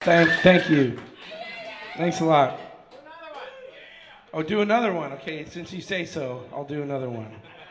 Thank you. Thanks a lot. Oh, do another one. Okay, since you say so, I'll do another one.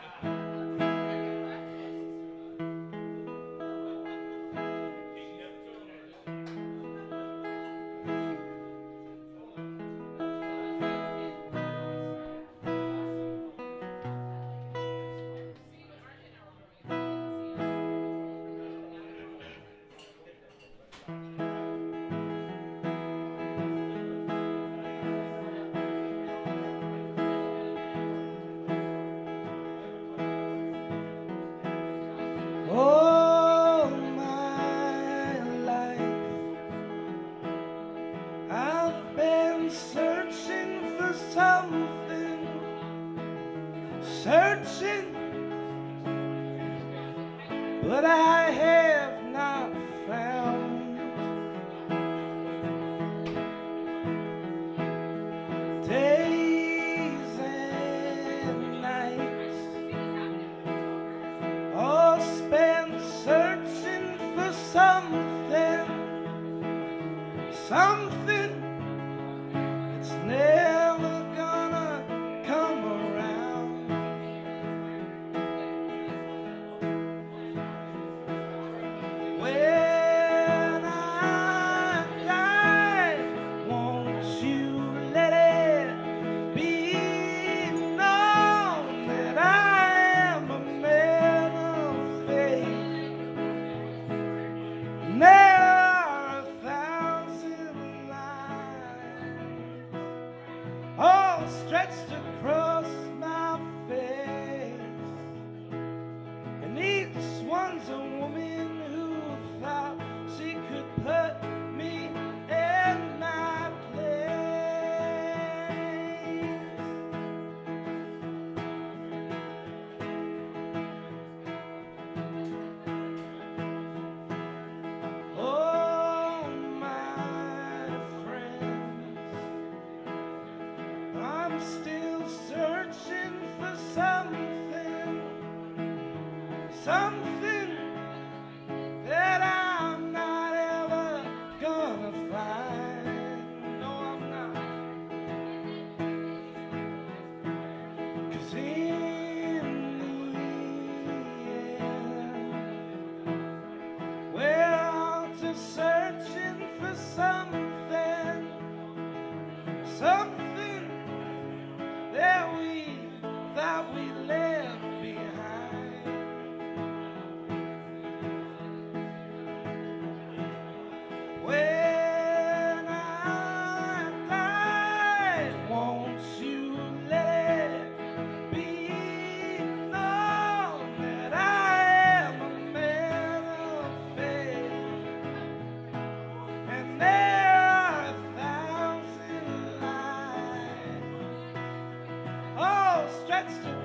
All my life I've been searching for something, searching, but I have not found. Days and nights all spent searching for something, something that's never gonna come around. When I die, won't you let it be known that I am a man of faith? And there are 1,000 lines all stretched across my face, and each one's a woman who thought she could put me in my place. Oh, my friends, I'm still searching for something, something that I'm not ever gonna find. No, I'm not. 'Cause in the end, we're all just searching for something, something that we thought we left behind. When I die, won't you let it be known that I am a man of faith? And there are 1,000 lines all stretched